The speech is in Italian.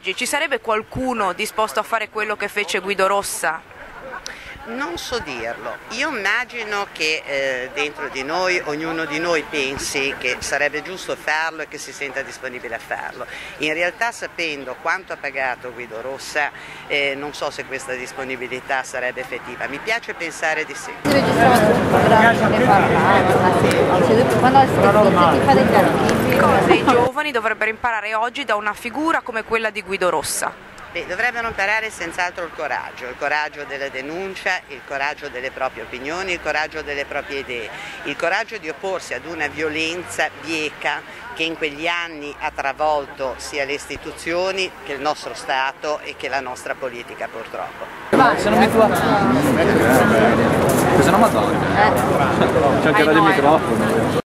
oggi, ci sarebbe qualcuno disposto a fare quello che fece Guido Rossa? Non so dirlo, io immagino che dentro di noi ognuno di noi pensi che sarebbe giusto farlo e che si senta disponibile a farlo. In realtà, sapendo quanto ha pagato Guido Rossa, non so se questa disponibilità sarebbe effettiva. Mi piace pensare di sì. Si registrava su un programma, ne parlava, quando si fa degli archivi. Cosa i giovani dovrebbero imparare oggi da una figura come quella di Guido Rossa? Dovrebbero imparare senz'altro il coraggio della denuncia, il coraggio delle proprie opinioni, il coraggio delle proprie idee, il coraggio di opporsi ad una violenza bieca che in quegli anni ha travolto sia le istituzioni che il nostro Stato e che la nostra politica, purtroppo. Se non mi tua... Se no Madonna. C'è anche il microfono.